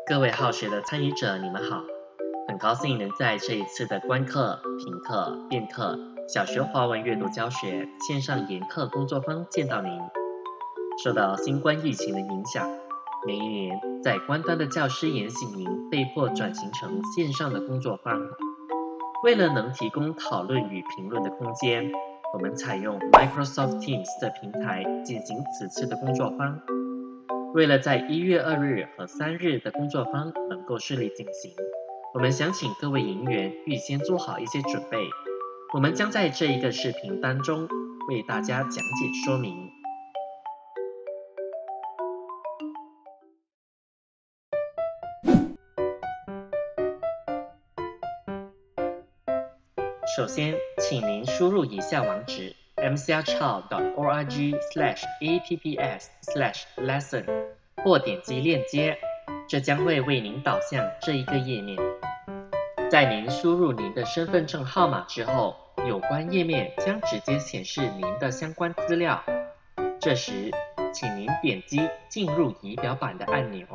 各位好学的参与者，你们好！很高兴能在这一次的观课、评课、辩课小学华文阅读教学线上研课工作坊见到您。受到新冠疫情的影响，每一年在关端的教师研习营被迫转型成线上的工作坊。为了能提供讨论与评论的空间，我们采用 Microsoft Teams 的平台进行此次的工作坊。为了在1月2日和3日的工作坊能够顺利进行，我们想请各位营员预先做好一些准备。我们将在这一个视频当中为大家讲解说明。首先，请您输入以下网址 mcrchild.org/apps/lesson 或点击链接，这将会为您导向这一个页面。在您输入您的身份证号码之后，有关页面将直接显示您的相关资料。这时，请您点击进入仪表板的按钮。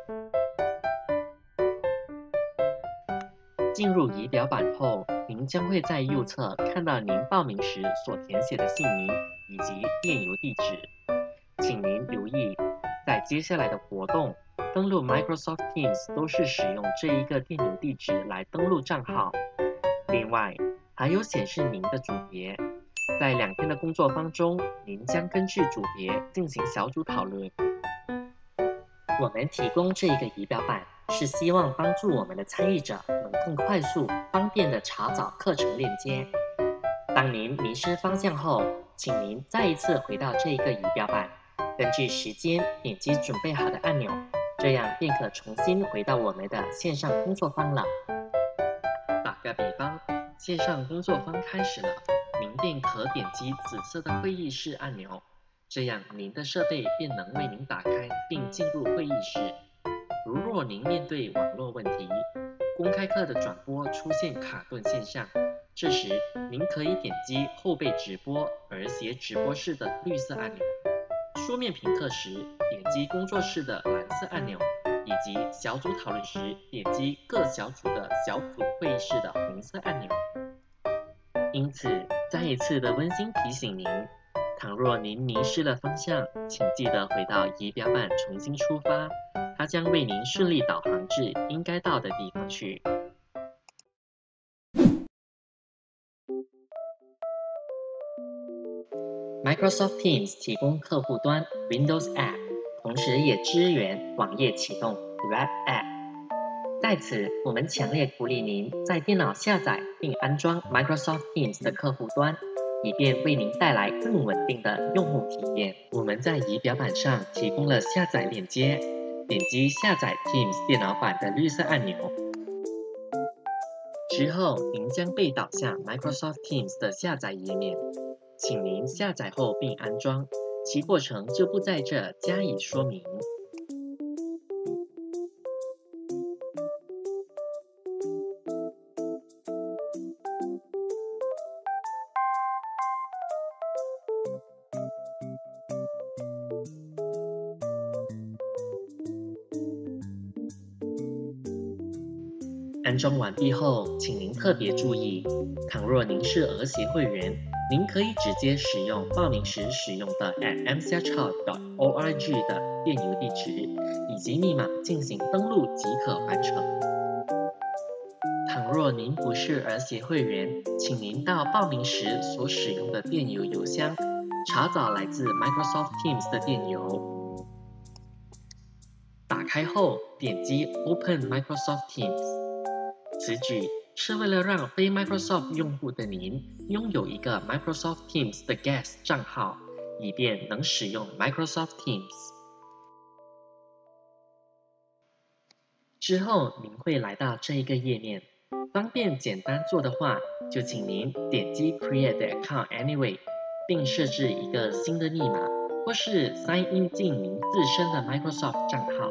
进入仪表板后，您将会在右侧看到您报名时所填写的姓名以及电邮地址。请您留意，在接下来的活动，登录 Microsoft Teams 都是使用这一个电邮地址来登录账号。另外，还有显示您的组别。在2天的工作坊中，您将根据组别进行小组讨论。我们提供这个仪表板，是希望帮助我们的参与者能更快速、方便地查找课程链接。当您迷失方向后，请您再一次回到这一个仪表板，根据时间点击准备好的按钮，这样便可重新回到我们的线上工作坊了。打个比方，线上工作坊开始了，您便可点击紫色的会议室按钮，这样您的设备便能为您打开并进入会议室。如若您面对网络问题，公开课的转播出现卡顿现象，这时您可以点击后备直播而写直播室的绿色按钮，书面评课时点击工作室的蓝色按钮，以及小组讨论时点击各小组的小组会议室的红色按钮。因此，再一次的温馨提醒您，倘若您迷失了方向，请记得回到仪表板重新出发，它将为您顺利导航至应该到的地方去。Microsoft Teams 提供客户端 Windows App， 同时也支援网页启动 Web App。在此，我们强烈鼓励您在电脑下载并安装 Microsoft Teams 的客户端，以便为您带来更稳定的用户体验。我们在仪表板上提供了下载链接，点击下载 Teams 电脑版的绿色按钮。之后，您将被导向 Microsoft Teams 的下载页面，请您下载后并安装，其过程就不在这加以说明。安装完毕后，请您特别注意，倘若您是儿协会员，您可以直接使用报名时使用的 mcrchild.org 的电邮地址以及密码进行登录即可完成。倘若您不是儿协会员，请您到报名时所使用的电邮邮箱查找来自 Microsoft Teams 的电邮。打开后，点击 Open Microsoft Teams。此举是为了让非 Microsoft 用户的您拥有一个 Microsoft Teams 的 Guest 账号，以便能使用 Microsoft Teams。之后您会来到这一个页面，方便简单做的话，就请您点击 Create Account Anyway， 并设置一个新的密码，或是 Sign in 进您自身的 Microsoft 账号。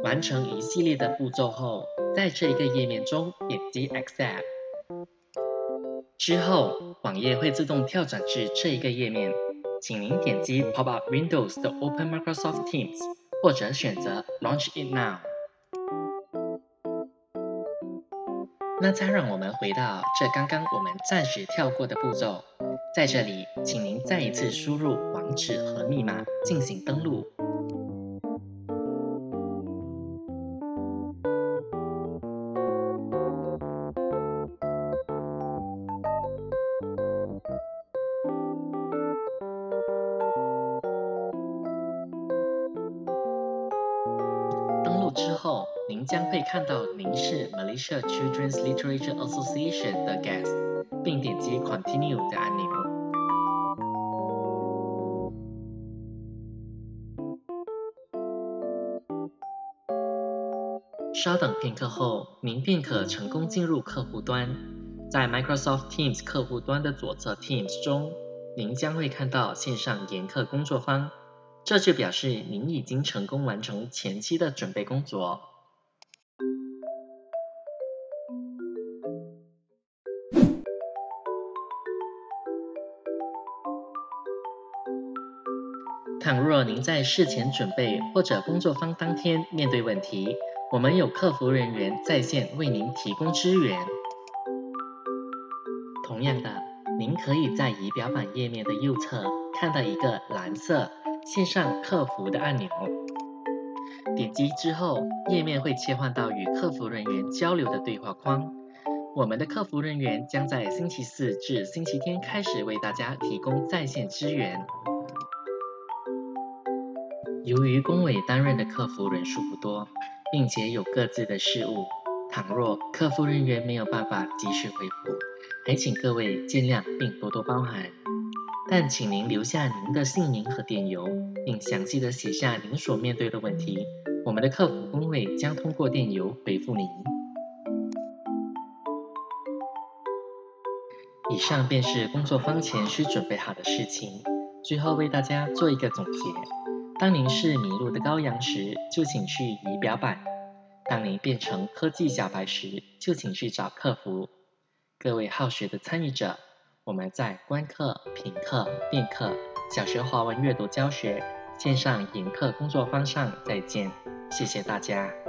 完成一系列的步骤后，在这一个页面中点击 Accept。之后，网页会自动跳转至这一个页面，请您点击 Pop-up Windows 的 Open Microsoft Teams， 或者选择 Launch it now。那再让我们回到这刚刚我们暂时跳过的步骤，在这里，请您再一次输入网址和密码进行登录。登录之后，您将会看到您是 Malaysia Children's Literature Association 的 Guest， 并点击 Continue 的按钮。稍等片刻后，您便可成功进入客户端。在 Microsoft Teams 客户端的左侧 Teams 中，您将会看到线上研课工作坊，这就表示您已经成功完成前期的准备工作。倘若您在事前准备或者工作坊当天面对问题，我们有客服人员在线为您提供支援。同样的，您可以在仪表板页面的右侧看到一个蓝色线上客服的按钮，点击之后，页面会切换到与客服人员交流的对话框。我们的客服人员将在星期四至星期天开始为大家提供在线支援。由于工委担任的客服人数不多，并且有各自的事务，倘若客服人员没有办法及时回复，还请各位见谅并多多包涵。但请您留下您的姓名和电邮，并详细的写下您所面对的问题，我们的客服工位将通过电邮回复您。以上便是工作坊前需准备好的事情，最后为大家做一个总结。当您是迷路的羔羊时，就请去仪表板；当您变成科技小白时，就请去找客服。各位好学的参与者，我们在观课、评课、电课、小学华文阅读教学、线上研课工作坊上再见，谢谢大家。